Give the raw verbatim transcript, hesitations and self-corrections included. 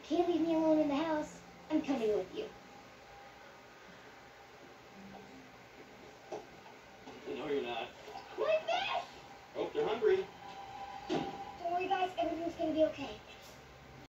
can't leave me alone in the house. I'm coming with you. No, you're not. My fish! Hope they're hungry. Don't worry, guys. Everything's gonna be okay.